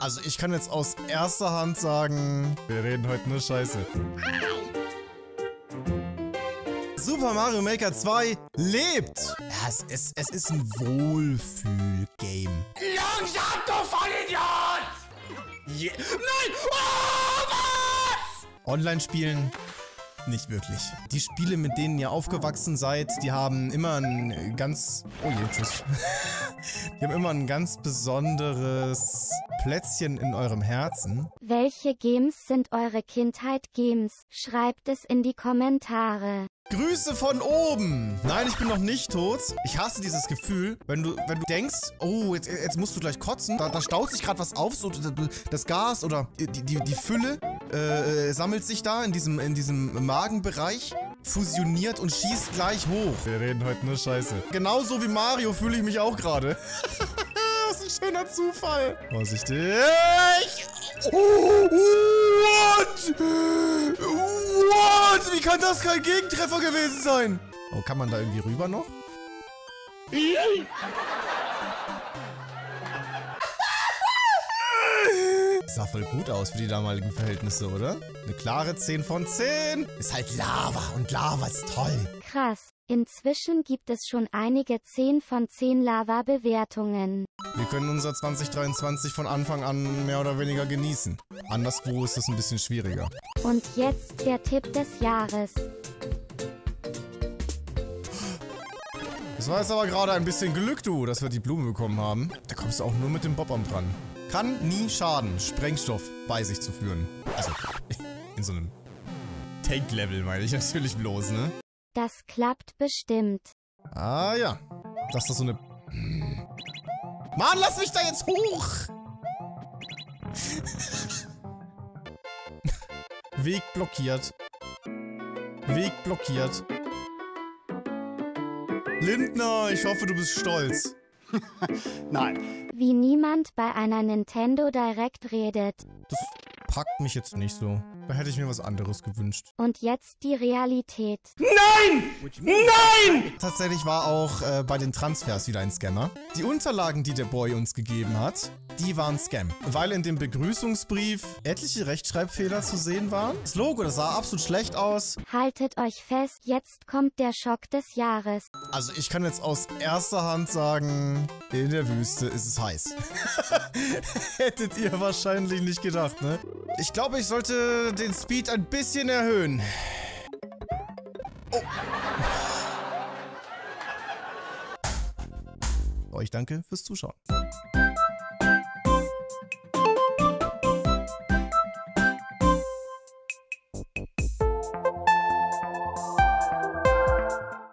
Also ich kann jetzt aus erster Hand sagen, wir reden heute nur Scheiße. Super Mario Maker 2 lebt! Ja, es ist ein Wohlfühl-Game. Langsam, du Vollidiot! Yeah. Nein! Oh, was? Online-Spielen nicht wirklich. Die Spiele, mit denen ihr aufgewachsen seid, die haben immer ein ganz... Oh je, tschüss. Die haben immer ein ganz besonderes Plätzchen in eurem Herzen. Welche Games sind eure Kindheit-Games? Schreibt es in die Kommentare. Grüße von oben! Nein, ich bin noch nicht tot. Ich hasse dieses Gefühl, wenn du denkst, oh, jetzt musst du gleich kotzen. Da staut sich gerade was auf, so das Gas oder die Fülle sammelt sich da in diesem Magenbereich, fusioniert und schießt gleich hoch. Wir reden heute nur Scheiße. Genauso wie Mario fühle ich mich auch gerade. Das ist ein schöner Zufall. Vorsichtig. What? What? Wie kann das kein Gegentreffer gewesen sein? Oh, kann man da irgendwie rüber noch? Sah voll gut aus für die damaligen Verhältnisse, oder? Eine klare 10 von 10. Ist halt Lava und Lava ist toll. Krass. Inzwischen gibt es schon einige 10 von 10 Lava-Bewertungen. Wir können unser 2023 von Anfang an mehr oder weniger genießen. Anderswo ist das ein bisschen schwieriger. Und jetzt der Tipp des Jahres. Das war jetzt aber gerade ein bisschen Glück, du, dass wir die Blume bekommen haben. Da kommst du auch nur mit dem Bob-Omb dran. Kann nie schaden, Sprengstoff bei sich zu führen. Also, in so einem Tank-Level meine ich natürlich bloß, ne? Das klappt bestimmt. Ah ja. Das ist so eine... Mann, lass mich da jetzt hoch! Weg blockiert. Weg blockiert. Lindner, ich hoffe, du bist stolz. Nein. Wie niemand bei einer Nintendo Direct redet. Das packt mich jetzt nicht so. Da hätte ich mir was anderes gewünscht. Und jetzt die Realität. Nein! Nein! Tatsächlich war auch bei den Transfers wieder ein Scammer. Die Unterlagen, die der Boy uns gegeben hat, die waren Scam. Weil in dem Begrüßungsbrief etliche Rechtschreibfehler zu sehen waren. Das Logo, das sah absolut schlecht aus. Haltet euch fest, jetzt kommt der Schock des Jahres. Also ich kann jetzt aus erster Hand sagen, in der Wüste ist es heiß. Hättet ihr wahrscheinlich nicht gedacht, ne? Ich glaube, ich sollte den Speed ein bisschen erhöhen. Oh. Euch danke fürs Zuschauen.